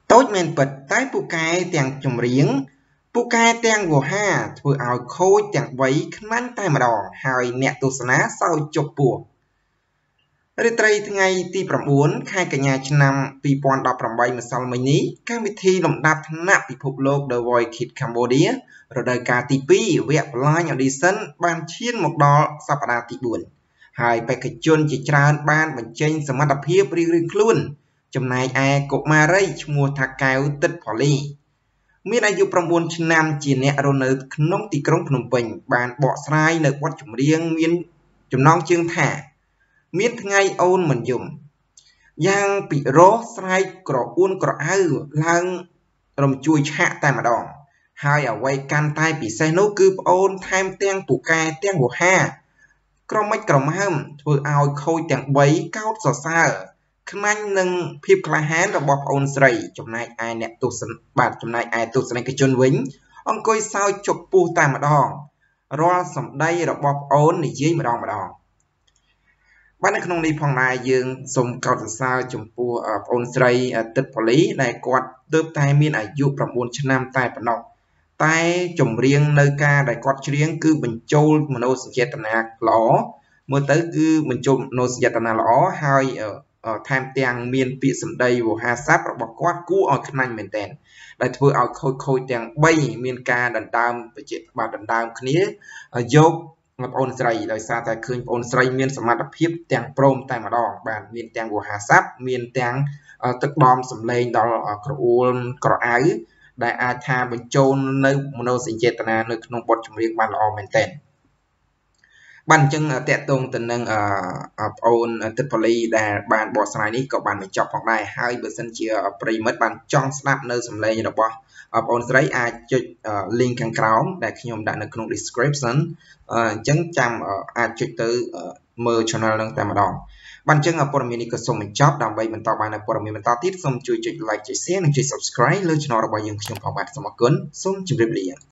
តូចមែនពិតតែពូកែទាំងចម្រៀងពូកែទាំងវោហាធ្វើឲ្យខូចទាំង3ខ្នាញ់តែម្ដងហើយអ្នកទស្សនាសើចជប់ពោះរាត្រីថ្ងៃទី9ខែកញ្ញាឆ្នាំ2018ម្សិលមិញនេះកម្មវិធីលំដាប់ថ្នាក់ពិភពលោក The Voice Kids Cambodia រដូវកាលទី2វគ្គ Blind Audition បានឈានមកដល់សប្តាហ៍ទី4ហើយបេក្ខជនជាច្រើនបានបញ្ចេញសមត្ថភាពរៀងៗខ្លួនចំណែកឯកុមារីឈ្មោះថាកែវទឹកផលីមានអាយុ9ឆ្នាំជាអ្នករស់នៅក្នុងទីក្រុងភ្នំពេញបានបកស្រាយនៅបទចម្រៀងមានចំណងជើងថាមានថ្ងៃអូនមិនយំយ៉ាងពិរោះស្រែកក្រអួនក្រអៅឡើងរំជួយឆាកតែម្ដងហើយអ្វីកាន់តែពិសេសនោះគឺប្អូនថែមទាំងពូកែទាំងវោហាក្រមិចក្រមើមធ្វើឲ្យខូចទាំង3កោតសរសើរខ្មាញ់នឹងភាពក្លាហានរបស់ប្អូនស្រីចំណែកឯអ្នកទស្សនិកជនវិញអង្គុយសើចជប់ពោះតែម្ដងរាល់សម្ដីរបស់ប្អូននិយាយម្ដងបាទនៅក្នុងនេះផងដែរយើងសូមកោតសរសើរចំពោះប្អូនស្រីទឹកផលីដែលគាត់ទើបតែមានអាយុ9ឆ្នាំតែប៉ុណ្ណោះតែចម្រៀងនៅការដែលគាត់ច្រៀងគឺបញ្ចូលមនោសញ្ចេតនាល្អមើលទៅគឺបញ្ចូលមនោសញ្ចេតនាល្អហើយថែមទាំងមានពាក្យសម្ដីវោហារស័ព្ទរបស់គាត់គួរឲ្យខ្នាញ់មែនទែនដែលធ្វើឲ្យខូចទាំង3មានការដណ្ដើមគ្នាយកបងប្អូនស្រីដោយសារតែឃើញបងប្អូនស្រីមានសមត្ថភាពទាំងព្រមតែម្ដងបាទមានទាំងវោហារស័ព្ទមានទាំងទឹកដមសម្លេងដល់ក្រអួនក្រអៅដែលអាចថាបញ្ចូលនៅមនោសញ្ចេតនានៅក្នុងបទចម្រៀងបានល្អមែនទែនបាទអញ្ចឹងតកតងទៅនឹងប្អូនទឹកផលីដែលបានបកស្រាយនេះក៏បានបញ្ចប់ផងដែរហើយបើសិនជាប្រិមិត្តបានចង់ស្ដាប់នៅសម្លេងរបស់បងប្អូនស្រីអាចចុច link ខាងក្រោមដែលខ្ញុំដាក់នៅក្នុង description អញ្ចឹងចាំអាចចុចទៅមើល channel នឹងតែម្ដងបាទអញ្ចឹងព័ត៌មាននេះក៏សូមបញ្ចប់ដើម្បីបន្តបានព័ត៌មានបន្តទៀតសូមជួយចុច like ចុច share និងចុច subscribe លើ channel របស់យើងខ្ញុំផងបាទសូមអរគុណសូមជម្រាបលា